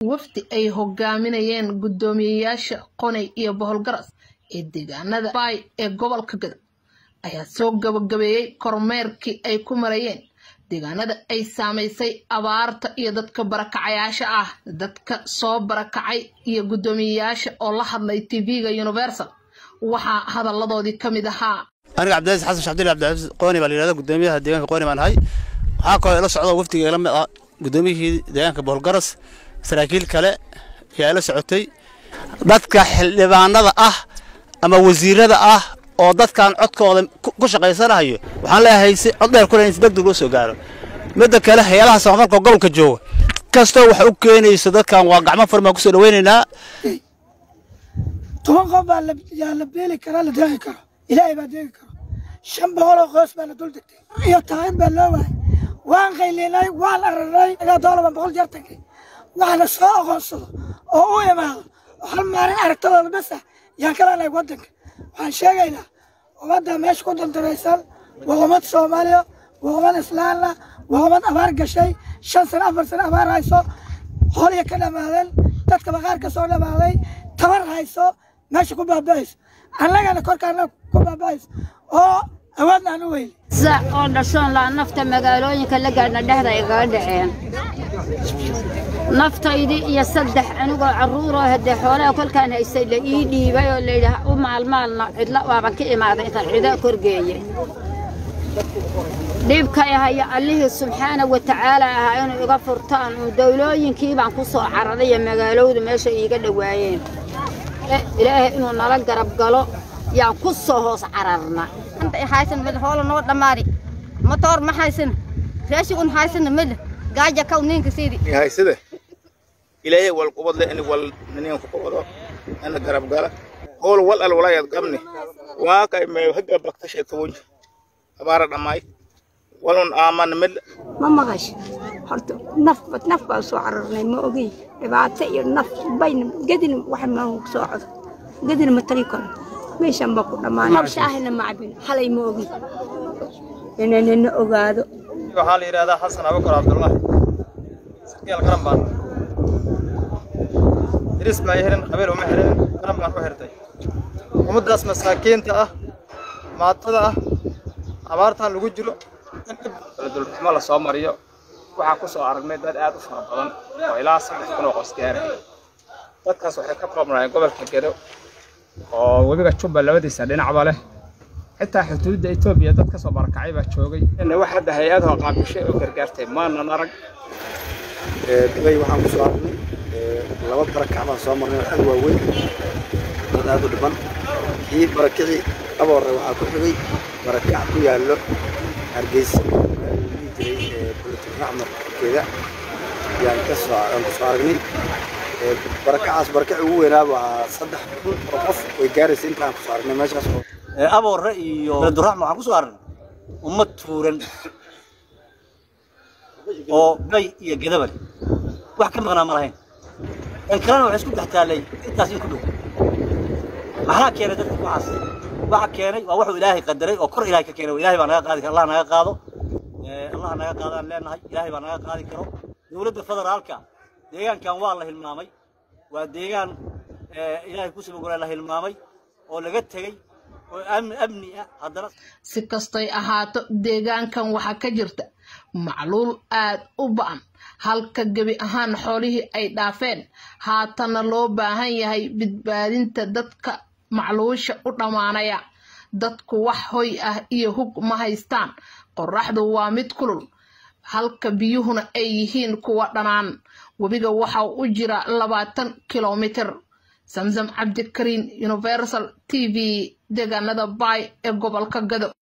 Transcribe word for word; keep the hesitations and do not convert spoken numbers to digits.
wafdi ay hogaaminayeen gudoomiyayaasha Qoney iyo Boholgaras ee deegaanada Bay ee gobolka Gado ayaa soo gabagabeeyay kormeerkii ay ku marayeen deegaanada ay saameysay abaarta iyo dadka barakacayaasha ah dadka soo barakacay iyo gudoomiyayaasha oo la hadlay T V-ga Universal waxa hadaladoodii kamid ahaa aniga Cabdulaziz Xasan Shabdil Cabdulaziz Qoney baa leeyahay gudoomiyaha deegaanka Qoney baan hay waxa kale la socdo wafdiga la mid ah gudoomiyihii deegaanka Boholgaras saraakiil kale ayaa la socotay dadka xildhibaanada ah ama wasiirada ah oo dadkan codkooda ku shaqeysanayo waxaan leeyahay si cod dheer ku leeyahay degdeg loo soo gaaro midda kale hay'adaha samafalka gobolka jooga kasto waxa uu keenayso dadkan waa gacmo farma ku soo dhaweynaynaa toban qof baa la yaa la beeli kara la deeqi karo ilaahay baa deeqi karo shan boqol oo qoys baa la dul degtay iyo taayid baa loo waayay waan qaylinay waan araray ilaa doolar boqol jeer tagay waxna soo aqoonsado oo u imaado hal maalin aragtadooda bas yaa kala lay wadanka waxaan sheegaynaa ummadda meesha ku dandaraysan waa ummad Soomaaliya waa ummad Islaam ah waa ummad abaar gashay shan sano afar sano abaar hayso hooyo ka dhamaadeen dadka baqaar ka soo dhamaaday tabar hayso meesha ku baabaayso annagana korkaana ku baabaayso oo awadna aan u weyn sax oo dhashan la nafta magaalooyinka la gaarna dhexda ay gaar dhaceen naftaydi iyo saddex anigoo caruur ah hadda xoolaha kolkaan haysay la ii dhiibay oo leeyahay u maalmaalna cidla waaban ka imaaday inta cida korgeeyay dhibka yahay Allah subhanahu wa ta'ala ah inuu iga furtaan oo dawlooyinkii baan ku soo caraday magaalooda meesha iiga dhawaayeen ilaahay inuu nala garab galo yaa ku soo hoos cararna inta haysan mid hoolo noo dhamaari motor ma haysan raashi un haysan mid gaaja ka ninka sidii haysade ilaahay wal qubad leh in wal ninka ku qoro ana garab gala hool wal al walaayad qabni waa kay ma haga baktashay toon abaara dhamaay walun aaman mid ma magash horta naf naf baa soo cararnay ma ogey dhibaato iyo naf bayn gadin wax ma soo cod gadin ma tari karo meeshan ba ku dhamaan shaahina ma cabin xalay ma ogey inaan ogaado waxa la yiraahdaa Xasan Abukar Abdullah sakiil qaran baan diris ma yahay qabiil uma xirin qaran baan ku xirtay umadaas masaakiinta ah maatada ah abaartan lagu jiro dulxumo la soo mariyo waxa ku soo aragnay dad aad u fara badan oo ilaa saddex kun oo qoys gaaray dadkaas waxay ka koobnayeen gobolka Gado oo wabiga Jubba labadiisa dhinacba leh xitaa xuduudda Itoobiya dad ka soo barakacay baa joogay in waxa hay'adaha qaabishay oo gargaartay maana arag ee dibay waxaan ku soo aragnay laba barakac baan soo marnay aad waaweyn dad aad u dhiban kii barakacii aboore waxa ku xigay barakac ku yaalo Hargeysa ee bulshada raxmad keeda yaan ka soo aan ku soo aragnay barakacaas barakac ugu weynaa waa saddex kun oo qof way gaaraysaa intaan ku soo aragnay meeshaas aboore iyo Abdurrahman waxaan ku soo aragnay ummad tuuran oo bay iyo gadabal wax ka maqnaa ma lahayn in kalena wax isku dhaxtaalay intaas in ku dhow maxaa keenay dadka ku caas waxa keenay waa wuxuu Ilaahay qadaray oo kor Ilaahay ka keenay Ilaahay baa naga qaadi karo Allah naga qaado ee Allah naga qaadaan leenahay Ilaahay baa naga qaadi karo dawladda federaalka deegaankan waa la hilmaamay waa deegaan ee Ilaahay ku soo goray la hilmaamay oo laga tagay oo amni ah hadana si kastay ahaato deegaankan waxa ka jirta macluul aad u baan halka gabi ahaan xoolihii ay dhaafeen haatana loo baahan yahay badbaadinta dadka macluusha u dhamaanaya dadku wax hoy ah iyo hug ma haystaan qorraxdu waa mid kulul halka biyuhuna ay yihiin kuwa dhanaan wabiga waxa uu jira labaatan kiiloomitir Samsam Cabdikariin Universal T V deegaanada Bay ee gobolka Gado.